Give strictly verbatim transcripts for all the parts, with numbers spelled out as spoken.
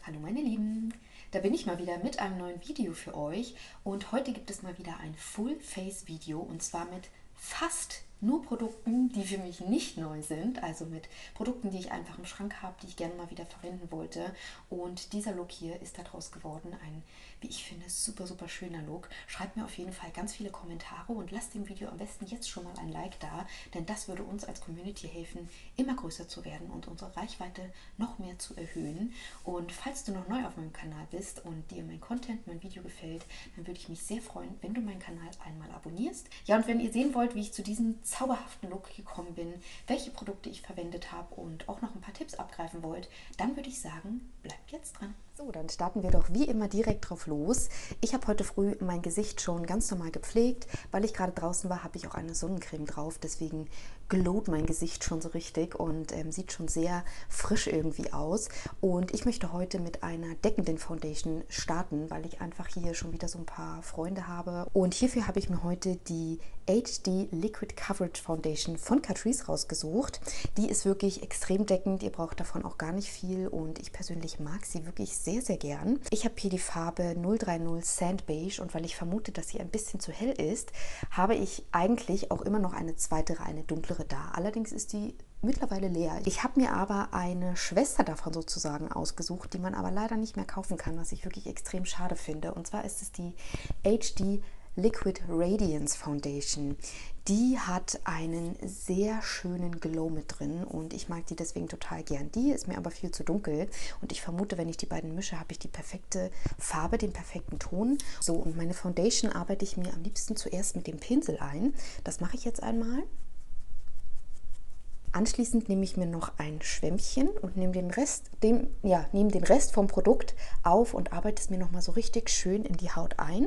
Hallo meine Lieben, da bin ich mal wieder mit einem neuen Video für euch und heute gibt es mal wieder ein Full-Face-Video und zwar mit fast nur Produkten, die für mich nicht neu sind, also mit Produkten, die ich einfach im Schrank habe, die ich gerne mal wieder verwenden wollte. Und dieser Look hier ist daraus geworden, ein, wie ich finde, super, super schöner Look. Schreibt mir auf jeden Fall ganz viele Kommentare und lasst dem Video am besten jetzt schon mal ein Like da, denn das würde uns als Community helfen, immer größer zu werden und unsere Reichweite noch mehr zu erhöhen. Und falls du noch neu auf meinem Kanal bist und dir mein Content, mein Video gefällt, dann würde ich mich sehr freuen, wenn du meinen Kanal einmal abonnierst. Ja, und wenn ihr sehen wollt, wie ich zu diesem zauberhaften Look gekommen bin, welche Produkte ich verwendet habe und auch noch ein paar Tipps abgreifen wollt, dann würde ich sagen, bleibt jetzt dran. So, dann starten wir doch wie immer direkt drauf los. Ich habe heute früh mein Gesicht schon ganz normal gepflegt. Weil ich gerade draußen war, habe ich auch eine Sonnencreme drauf. Deswegen glowt mein Gesicht schon so richtig und ähm, sieht schon sehr frisch irgendwie aus. Und ich möchte heute mit einer deckenden Foundation starten, weil ich einfach hier schon wieder so ein paar Freunde habe. Und hierfür habe ich mir heute die H D Liquid Coverage Foundation von Catrice rausgesucht. Die ist wirklich extrem deckend. Ihr braucht davon auch gar nicht viel und ich persönlich mag sie wirklich sehr sehr, sehr gern. Ich habe hier die Farbe null drei null Sand Beige und weil ich vermute, dass sie ein bisschen zu hell ist, habe ich eigentlich auch immer noch eine zweite, eine dunklere da. Allerdings ist die mittlerweile leer. Ich habe mir aber eine Schwester davon sozusagen ausgesucht, die man aber leider nicht mehr kaufen kann, was ich wirklich extrem schade finde. Und zwar ist es die H D Liquid Radiance Foundation. Die hat einen sehr schönen Glow mit drin und ich mag die deswegen total gern. Die ist mir aber viel zu dunkel und ich vermute, wenn ich die beiden mische, habe ich die perfekte Farbe, den perfekten Ton. So, und meine Foundation arbeite ich mir am liebsten zuerst mit dem Pinsel ein. Das mache ich jetzt einmal. Anschließend nehme ich mir noch ein Schwämmchen und nehme den Rest, dem, ja, nehme den Rest vom Produkt auf und arbeite es mir nochmal so richtig schön in die Haut ein.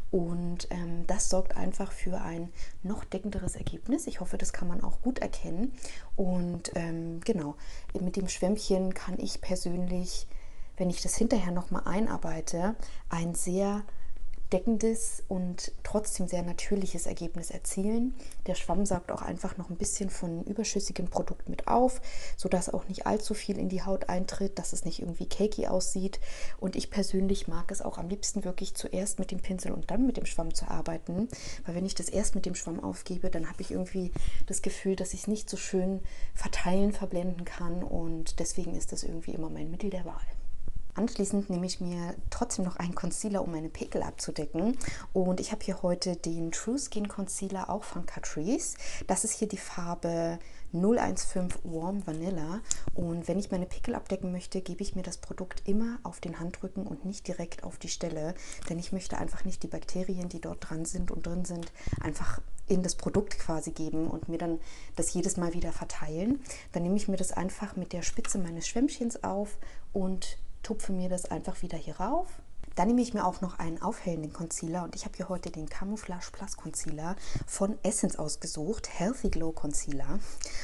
Und ähm, das sorgt einfach für ein noch deckenderes Ergebnis. Ich hoffe, das kann man auch gut erkennen. Und ähm, genau, mit dem Schwämmchen kann ich persönlich, wenn ich das hinterher nochmal einarbeite, ein sehr deckendes und trotzdem sehr natürliches Ergebnis erzielen. Der Schwamm saugt auch einfach noch ein bisschen von überschüssigem Produkt mit auf, sodass auch nicht allzu viel in die Haut eintritt, dass es nicht irgendwie cakey aussieht. Und ich persönlich mag es auch am liebsten wirklich zuerst mit dem Pinsel und dann mit dem Schwamm zu arbeiten, weil wenn ich das erst mit dem Schwamm aufgebe, dann habe ich irgendwie das Gefühl, dass ich es nicht so schön verteilen, verblenden kann und deswegen ist das irgendwie immer mein Mittel der Wahl. Anschließend nehme ich mir trotzdem noch einen Concealer, um meine Pickel abzudecken. Und ich habe hier heute den True Skin Concealer, auch von Catrice. Das ist hier die Farbe null eins fünf Warm Vanilla. Und wenn ich meine Pickel abdecken möchte, gebe ich mir das Produkt immer auf den Handrücken und nicht direkt auf die Stelle. Denn ich möchte einfach nicht die Bakterien, die dort dran sind und drin sind, einfach in das Produkt quasi geben und mir dann das jedes Mal wieder verteilen. Dann nehme ich mir das einfach mit der Spitze meines Schwämmchens auf und tupfe mir das einfach wieder hier rauf. Dann nehme ich mir auch noch einen aufhellenden Concealer und ich habe hier heute den Camouflage Plus Concealer von Essence ausgesucht, Healthy Glow Concealer,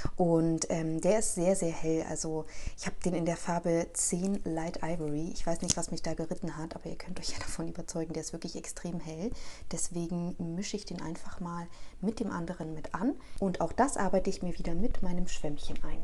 und ähm, der ist sehr, sehr hell, also ich habe den in der Farbe zehn Light Ivory. Ich weiß nicht, was mich da geritten hat, aber ihr könnt euch ja davon überzeugen, der ist wirklich extrem hell, deswegen mische ich den einfach mal mit dem anderen mit an und auch das arbeite ich mir wieder mit meinem Schwämmchen ein.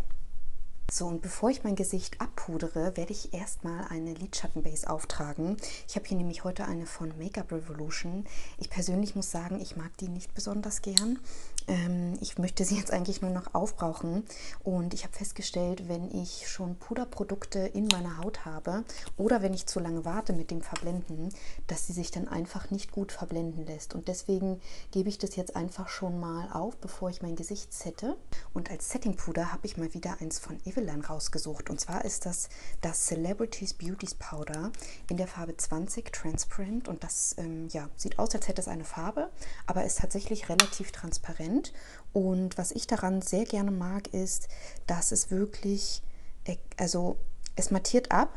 So, und bevor ich mein Gesicht abpudere, werde ich erstmal eine Lidschattenbase auftragen. Ich habe hier nämlich heute eine von Make-up Revolution. Ich persönlich muss sagen, ich mag die nicht besonders gern. Ähm, ich möchte sie jetzt eigentlich nur noch aufbrauchen. Und ich habe festgestellt, wenn ich schon Puderprodukte in meiner Haut habe oder wenn ich zu lange warte mit dem Verblenden, dass sie sich dann einfach nicht gut verblenden lässt. Und deswegen gebe ich das jetzt einfach schon mal auf, bevor ich mein Gesicht sette. Und als Settingpuder habe ich mal wieder eins von Eveline rausgesucht. Und zwar ist das das Celebrities Beauties Powder in der Farbe zwanzig Transparent. Und das ähm, ja, sieht aus, als hätte es eine Farbe, aber ist tatsächlich relativ transparent. Und was ich daran sehr gerne mag, ist, dass es wirklich, also es mattiert ab,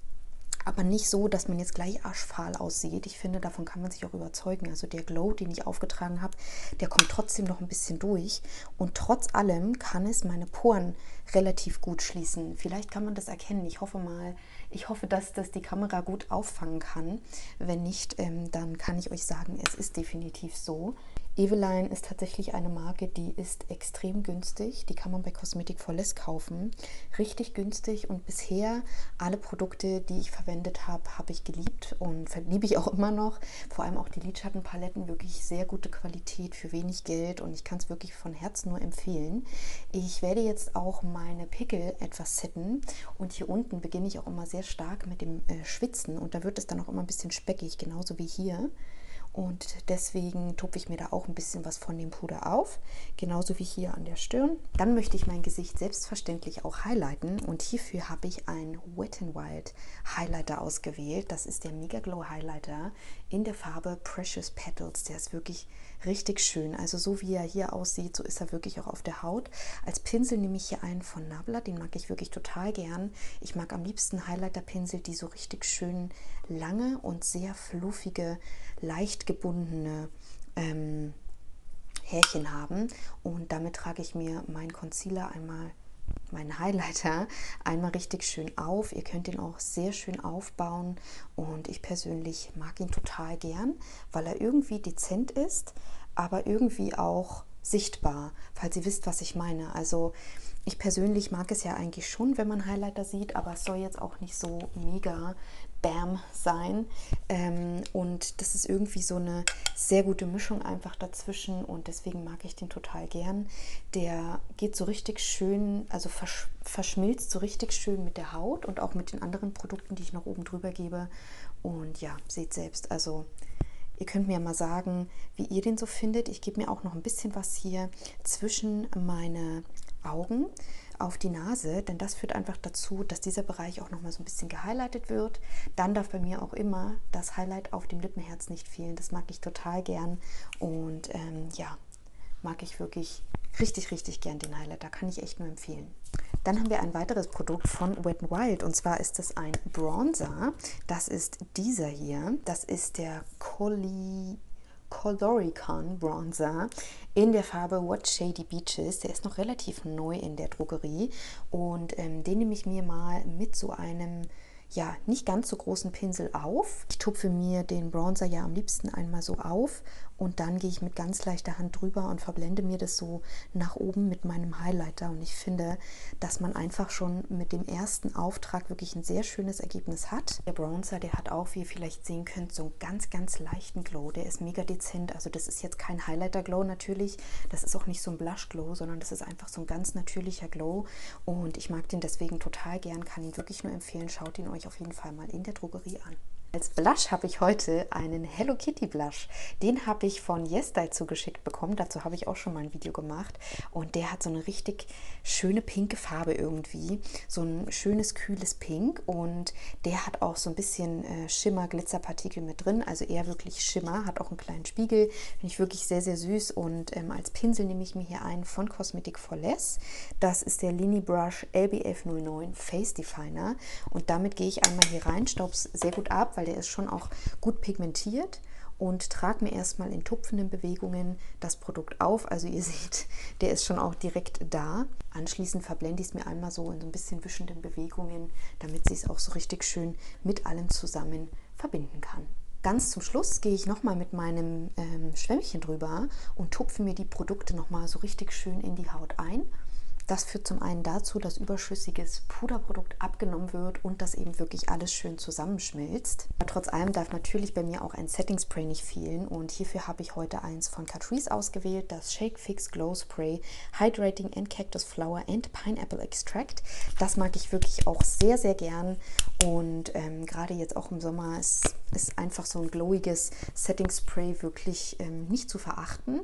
aber nicht so, dass man jetzt gleich aschfahl aussieht. Ich finde, davon kann man sich auch überzeugen. Also der Glow, den ich aufgetragen habe, der kommt trotzdem noch ein bisschen durch. Und trotz allem kann es meine Poren relativ gut schließen. Vielleicht kann man das erkennen. Ich hoffe mal, ich hoffe, dass das die Kamera gut auffangen kann. Wenn nicht, ähm, dann kann ich euch sagen, es ist definitiv so. Eveline ist tatsächlich eine Marke, die ist extrem günstig. Die kann man bei Cosmetic for Less kaufen. Richtig günstig, und bisher alle Produkte, die ich verwendet habe, habe ich geliebt und liebe ich auch immer noch. Vor allem auch die Lidschattenpaletten, wirklich sehr gute Qualität für wenig Geld, und ich kann es wirklich von Herzen nur empfehlen. Ich werde jetzt auch meine Pickel etwas setten, und hier unten beginne ich auch immer sehr stark mit dem äh, Schwitzen, und da wird es dann auch immer ein bisschen speckig, genauso wie hier. Und deswegen tupfe ich mir da auch ein bisschen was von dem Puder auf, genauso wie hier an der Stirn. Dann möchte ich mein Gesicht selbstverständlich auch highlighten, und hierfür habe ich einen Wet n Wild Highlighter ausgewählt. Das ist der Mega Glow Highlighter in der Farbe Precious Petals. Der ist wirklich richtig schön. Also so wie er hier aussieht, so ist er wirklich auch auf der Haut. Als Pinsel nehme ich hier einen von Nabla, den mag ich wirklich total gern. Ich mag am liebsten Highlighter-Pinsel, die so richtig schön lange und sehr fluffige, leicht gebundene ähm, Härchen haben, und damit trage ich mir meinen Concealer einmal, meinen Highlighter einmal richtig schön auf. Ihr könnt ihn auch sehr schön aufbauen, und ich persönlich mag ihn total gern, weil er irgendwie dezent ist, aber irgendwie auch sichtbar, falls ihr wisst, was ich meine. Also ich persönlich mag es ja eigentlich schon, wenn man Highlighter sieht, aber es soll jetzt auch nicht so mega Bam sein. Ähm, und das ist irgendwie so eine sehr gute Mischung einfach dazwischen, und deswegen mag ich den total gern. Der geht so richtig schön, also versch verschmilzt so richtig schön mit der Haut und auch mit den anderen Produkten, die ich noch oben drüber gebe. Und ja, seht selbst, also ihr könnt mir ja mal sagen, wie ihr den so findet. Ich gebe mir auch noch ein bisschen was hier zwischen meine Augen auf die Nase, denn das führt einfach dazu, dass dieser Bereich auch noch mal so ein bisschen gehighlightet wird. Dann darf bei mir auch immer das Highlight auf dem Lippenherz nicht fehlen. Das mag ich total gern, und ähm, ja, mag ich wirklich richtig, richtig gern den Highlighter. Kann ich echt nur empfehlen. Dann haben wir ein weiteres Produkt von Wet n Wild, und zwar ist es ein Bronzer. Das ist dieser hier. Das ist der Collie Coloricon Bronzer in der Farbe What Shady Beaches. Der ist noch relativ neu in der Drogerie, und ähm, den nehme ich mir mal mit so einem, ja, nicht ganz so großen Pinsel auf. Ich tupfe mir den Bronzer ja am liebsten einmal so auf, und dann gehe ich mit ganz leichter Hand drüber und verblende mir das so nach oben mit meinem Highlighter. Und ich finde, dass man einfach schon mit dem ersten Auftrag wirklich ein sehr schönes Ergebnis hat. Der Bronzer, der hat auch, wie ihr vielleicht sehen könnt, so einen ganz, ganz leichten Glow. Der ist mega dezent. Also das ist jetzt kein Highlighter-Glow natürlich. Das ist auch nicht so ein Blush-Glow, sondern das ist einfach so ein ganz natürlicher Glow. Und ich mag den deswegen total gern, kann ihn wirklich nur empfehlen. Schaut ihn euch auf jeden Fall mal in der Drogerie an. Als Blush habe ich heute einen Hello Kitty Blush. Den habe ich von YesStyle zugeschickt bekommen. Dazu habe ich auch schon mal ein Video gemacht. Und der hat so eine richtig schöne pinke Farbe irgendwie. So ein schönes, kühles Pink. Und der hat auch so ein bisschen äh, Schimmer, Glitzerpartikel mit drin. Also eher wirklich Schimmer. Hat auch einen kleinen Spiegel. Finde ich wirklich sehr, sehr süß. Und ähm, als Pinsel nehme ich mir hier einen von Cosmetic for Less. Das ist der Lini Brush L B F null neun Face Definer. Und damit gehe ich einmal hier rein, staube es sehr gut ab, weil der ist schon auch gut pigmentiert, und trage mir erstmal in tupfenden Bewegungen das Produkt auf. Also ihr seht, der ist schon auch direkt da. Anschließend verblende ich es mir einmal so in so ein bisschen wischenden Bewegungen, damit sie es auch so richtig schön mit allem zusammen verbinden kann. Ganz zum Schluss gehe ich nochmal mit meinem ähm, Schwämmchen drüber und tupfe mir die Produkte nochmal so richtig schön in die Haut ein. Das führt zum einen dazu, dass überschüssiges Puderprodukt abgenommen wird und dass eben wirklich alles schön zusammenschmilzt. Aber trotz allem darf natürlich bei mir auch ein Setting Spray nicht fehlen, und hierfür habe ich heute eins von Catrice ausgewählt, das Shake Fix Glow Spray Hydrating and Cactus Flower and Pineapple Extract. Das mag ich wirklich auch sehr, sehr gern, und ähm, gerade jetzt auch im Sommer ist, ist einfach so ein glowiges Setting Spray wirklich ähm, nicht zu verachten.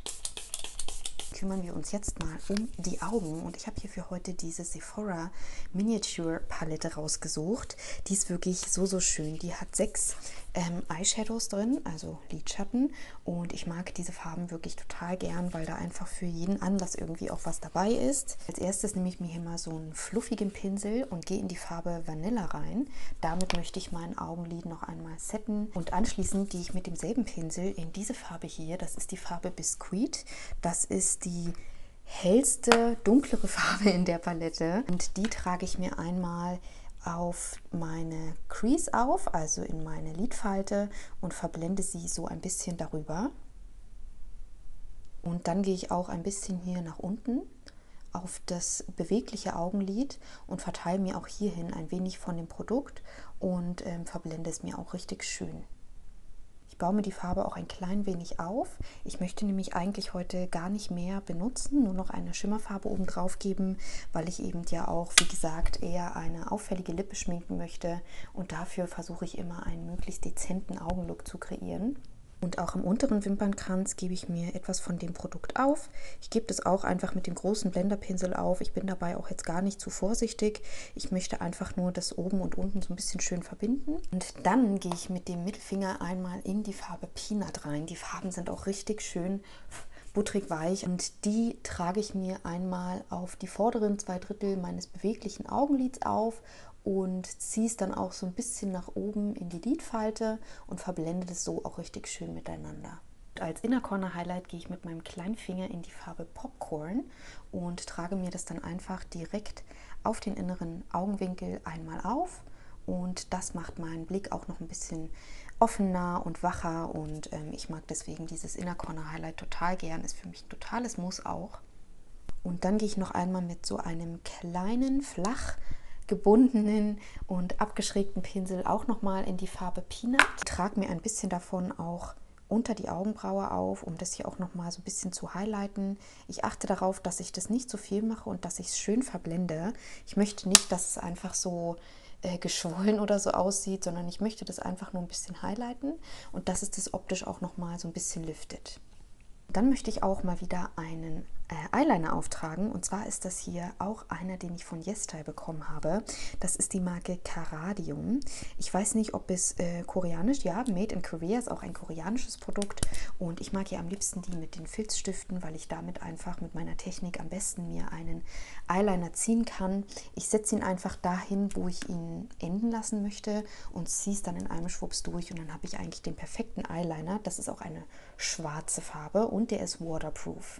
Kümmern wir uns jetzt mal um die Augen, und ich habe hier für heute diese Sephora Miniature Palette rausgesucht. Die ist wirklich so, so schön. Die hat sechs ähm, Eyeshadows drin, also Lidschatten, und ich mag diese Farben wirklich total gern, weil da einfach für jeden Anlass irgendwie auch was dabei ist. Als erstes nehme ich mir hier mal so einen fluffigen Pinsel und gehe in die Farbe Vanilla rein. Damit möchte ich mein Augenlid noch einmal setten, und anschließend gehe ich mit demselben Pinsel in diese Farbe hier. Das ist die Farbe Biscuit. Das ist die hellste, dunklere Farbe in der Palette, und die trage ich mir einmal auf meine Crease auf, also in meine Lidfalte, und verblende sie so ein bisschen darüber. Und dann gehe ich auch ein bisschen hier nach unten auf das bewegliche Augenlid und verteile mir auch hierhin ein wenig von dem Produkt und ähm, verblende es mir auch richtig schön. Ich baue mir die Farbe auch ein klein wenig auf. Ich möchte nämlich eigentlich heute gar nicht mehr benutzen, nur noch eine Schimmerfarbe oben drauf geben, weil ich eben ja auch, wie gesagt, eher eine auffällige Lippe schminken möchte und dafür versuche ich immer einen möglichst dezenten Augenlook zu kreieren. Und auch im unteren Wimpernkranz gebe ich mir etwas von dem Produkt auf. Ich gebe das auch einfach mit dem großen Blenderpinsel auf. Ich bin dabei auch jetzt gar nicht zu vorsichtig. Ich möchte einfach nur das oben und unten so ein bisschen schön verbinden. Und dann gehe ich mit dem Mittelfinger einmal in die Farbe Peanut rein. Die Farben sind auch richtig schön butterig weich und die trage ich mir einmal auf die vorderen zwei Drittel meines beweglichen Augenlids auf und ziehe es dann auch so ein bisschen nach oben in die Lidfalte und verblende es so auch richtig schön miteinander. Als Inner Corner Highlight gehe ich mit meinem kleinen Finger in die Farbe Popcorn und trage mir das dann einfach direkt auf den inneren Augenwinkel einmal auf. Und das macht meinen Blick auch noch ein bisschen offener und wacher und ähm, ich mag deswegen dieses Inner Corner Highlight total gern, ist für mich ein totales Muss auch. Und dann gehe ich noch einmal mit so einem kleinen, flach gebundenen und abgeschrägten Pinsel auch nochmal in die Farbe Peanut. Ich trage mir ein bisschen davon auch unter die Augenbraue auf, um das hier auch nochmal so ein bisschen zu highlighten. Ich achte darauf, dass ich das nicht zu viel mache und dass ich es schön verblende. Ich möchte nicht, dass es einfach so äh, geschwollen oder so aussieht, sondern ich möchte das einfach nur ein bisschen highlighten und dass es das optisch auch nochmal so ein bisschen liftet. Dann möchte ich auch mal wieder einen äh, Eyeliner auftragen und zwar ist das hier auch einer, den ich von YesStyle bekommen habe. Das ist die Marke Caradium. Ich weiß nicht, ob es äh, koreanisch, ja, Made in Korea ist auch ein koreanisches Produkt und ich mag ja am liebsten die mit den Filzstiften, weil ich damit einfach mit meiner Technik am besten mir einen Eyeliner ziehen kann. Ich setze ihn einfach dahin, wo ich ihn enden lassen möchte und ziehe es dann in einem Schwupps durch und dann habe ich eigentlich den perfekten Eyeliner. Das ist auch eine schwarze Farbe und der ist waterproof.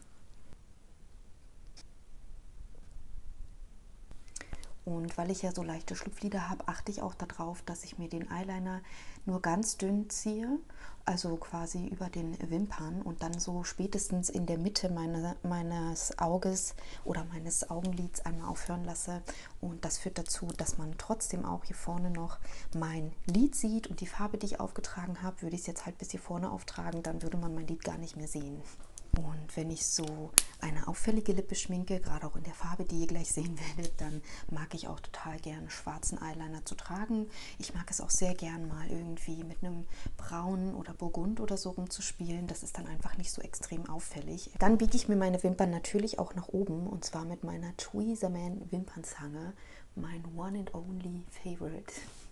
Und weil ich ja so leichte Schlupflider habe, achte ich auch darauf, dass ich mir den Eyeliner nur ganz dünn ziehe, also quasi über den Wimpern und dann so spätestens in der Mitte meine, meines Auges oder meines Augenlids einmal aufhören lasse. Und das führt dazu, dass man trotzdem auch hier vorne noch mein Lid sieht und die Farbe, die ich aufgetragen habe, würde ich es jetzt halt bis hier vorne auftragen, dann würde man mein Lid gar nicht mehr sehen. Und wenn ich so eine auffällige Lippe schminke, gerade auch in der Farbe, die ihr gleich sehen werdet, dann mag ich auch total gerne schwarzen Eyeliner zu tragen. Ich mag es auch sehr gern mal irgendwie mit einem braunen oder Burgund oder so rumzuspielen. Das ist dann einfach nicht so extrem auffällig. Dann biege ich mir meine Wimpern natürlich auch nach oben und zwar mit meiner Tweezerman Wimpernzange, mein One and Only Favorite.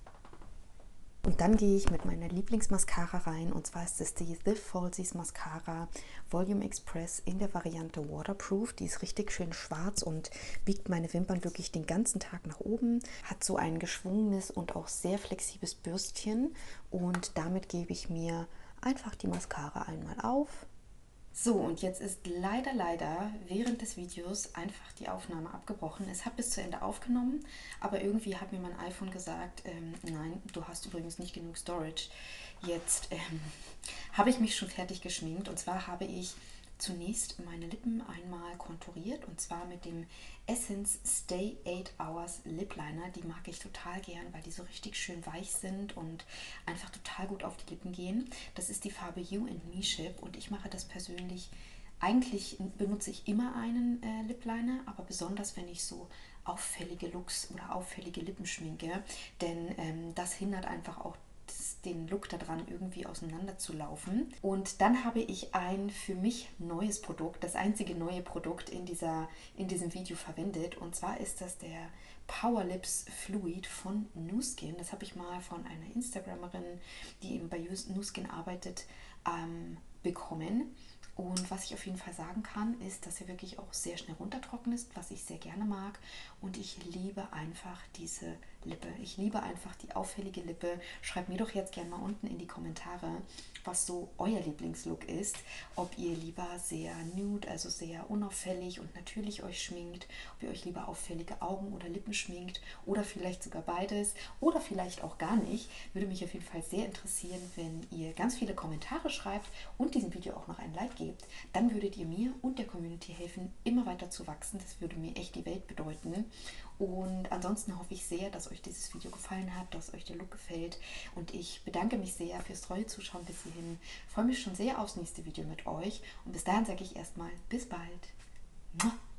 Und dann gehe ich mit meiner Lieblingsmascara rein und zwar ist es die The Falsies Mascara Volume Express in der Variante Waterproof. Die ist richtig schön schwarz und biegt meine Wimpern wirklich den ganzen Tag nach oben. Hat so ein geschwungenes und auch sehr flexibles Bürstchen und damit gebe ich mir einfach die Mascara einmal auf. So, und jetzt ist leider, leider während des Videos einfach die Aufnahme abgebrochen. Es hat bis zu Ende aufgenommen, aber irgendwie hat mir mein iPhone gesagt, ähm, nein, du hast übrigens nicht genug Storage. Jetzt ähm, habe ich mich schon fertig geschminkt und zwar habe ich zunächst meine Lippen einmal konturiert und zwar mit dem Essence Stay eight Hours Lip Liner. Die mag ich total gern, weil die so richtig schön weich sind und einfach total gut auf die Lippen gehen. Das ist die Farbe You and Me Ship und ich mache das persönlich, eigentlich benutze ich immer einen äh, Lip Liner, aber besonders wenn ich so auffällige Looks oder auffällige Lippen schminke, denn ähm, das hindert einfach auch den Look daran irgendwie auseinanderzulaufen. Und dann habe ich ein für mich neues Produkt, das einzige neue Produkt in, dieser, in diesem Video verwendet. Und zwar ist das der Power Lips Fluid von Nu Skin. Das habe ich mal von einer Instagramerin, die eben bei Nu Skin arbeitet, ähm, bekommen. Und was ich auf jeden Fall sagen kann, ist, dass er wirklich auch sehr schnell runtertrocken ist, was ich sehr gerne mag. Und ich liebe einfach diese Lippe. Ich liebe einfach die auffällige Lippe. Schreibt mir doch jetzt gerne mal unten in die Kommentare, was so euer Lieblingslook ist. Ob ihr lieber sehr nude, also sehr unauffällig und natürlich euch schminkt. Ob ihr euch lieber auffällige Augen oder Lippen schminkt. Oder vielleicht sogar beides. Oder vielleicht auch gar nicht. Würde mich auf jeden Fall sehr interessieren, wenn ihr ganz viele Kommentare schreibt und diesem Video auch noch ein Like gebt. gebt, dann würdet ihr mir und der Community helfen, immer weiter zu wachsen. Das würde mir echt die Welt bedeuten. Und ansonsten hoffe ich sehr, dass euch dieses Video gefallen hat, dass euch der Look gefällt. Und ich bedanke mich sehr fürs treue Zuschauen bis hierhin. Ich freue mich schon sehr aufs nächste Video mit euch. Und bis dahin sage ich erstmal bis bald.